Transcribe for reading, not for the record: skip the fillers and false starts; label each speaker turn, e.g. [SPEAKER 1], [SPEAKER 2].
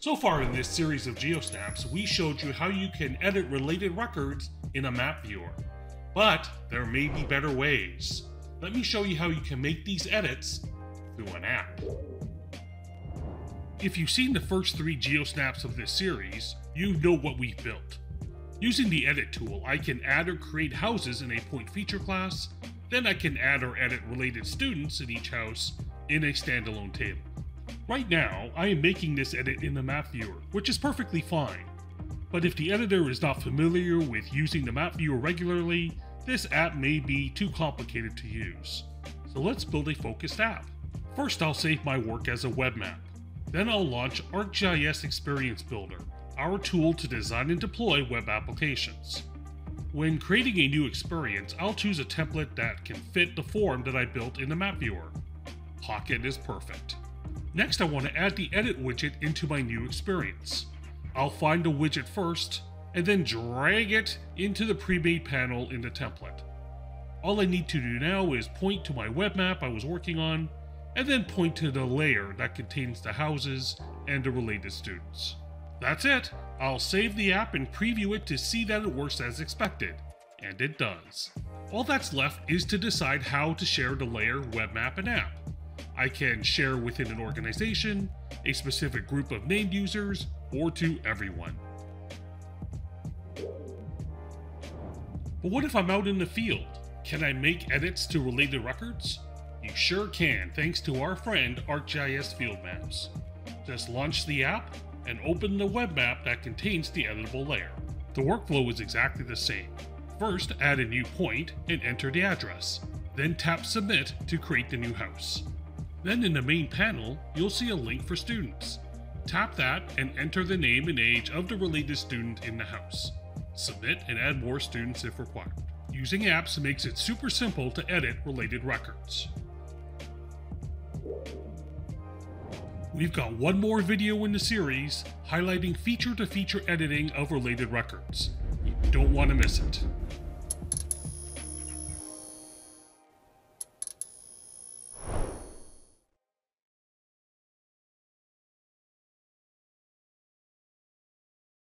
[SPEAKER 1] So far in this series of GeoSnaps, we showed you how you can edit related records in a map viewer. But there may be better ways. Let me show you how you can make these edits through an app. If you've seen the first 3 GeoSnaps of this series, you know what we've built. Using the Edit tool, I can add or create houses in a point feature class, then I can add or edit related students in each house in a standalone table. Right now, I am making this edit in the map viewer, which is perfectly fine. But if the editor is not familiar with using the map viewer regularly, this app may be too complicated to use. So let's build a focused app. First, I'll save my work as a web map. Then I'll launch ArcGIS Experience Builder, our tool to design and deploy web applications. When creating a new experience, I'll choose a template that can fit the form that I built in the map viewer. Pocket is perfect. Next, I want to add the edit widget into my new experience. I'll find the widget first, and then drag it into the pre-made panel in the template. All I need to do now is point to my web map I was working on, and then point to the layer that contains the houses and the related students. That's it! I'll save the app and preview it to see that it works as expected, and it does. All that's left is to decide how to share the layer, web map, and app. I can share within an organization, a specific group of named users, or to everyone. But what if I'm out in the field? Can I make edits to related records? You sure can, thanks to our friend ArcGIS Field Maps. Just launch the app and open the web map that contains the editable layer. The workflow is exactly the same. First, add a new point and enter the address. Then tap Submit to create the new house. Then in the main panel, you'll see a link for students. Tap that and enter the name and age of the related student in the house. Submit and add more students if required. Using apps makes it super simple to edit related records. We've got one more video in the series highlighting feature-to-feature editing of related records. You don't want to miss it.